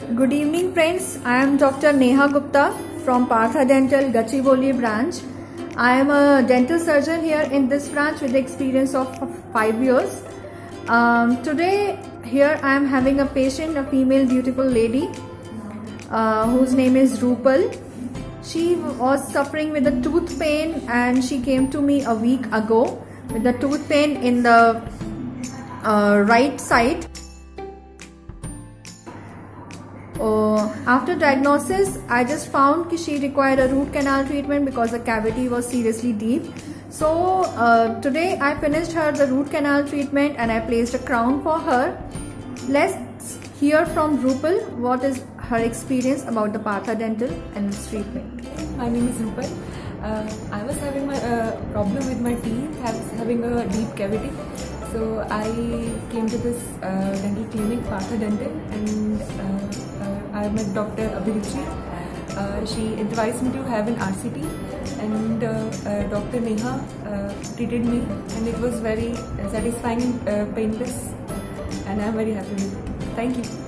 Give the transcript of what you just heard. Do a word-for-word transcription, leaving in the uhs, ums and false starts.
Good evening friends, I am Doctor Neha Gupta from Partha Dental Gachibowli branch. I am a dental surgeon here in this branch with the experience of five years. Um, today here I am having a patient, a female beautiful lady uh, whose name is Rupal. She was suffering with a tooth pain and she came to me a week ago with the tooth pain in the uh, right side. Uh, after diagnosis, I just found that she required a root canal treatment because the cavity was seriously deep. So uh, today I finished her the root canal treatment and I placed a crown for her. Let's hear from Rupal what is her experience about the Partha Dental and its treatment. My name is Rupal. Uh, I was having my uh, problem with my teeth, having a deep cavity. So I came to this uh, dental clinic, Partha Dental, and uh, uh, I met Doctor Abhirupchi. Uh, she advised me to have an R C T, and uh, uh, Doctor Neha uh, treated me, and it was very satisfying and uh, painless, and I am very happy with it. Thank you.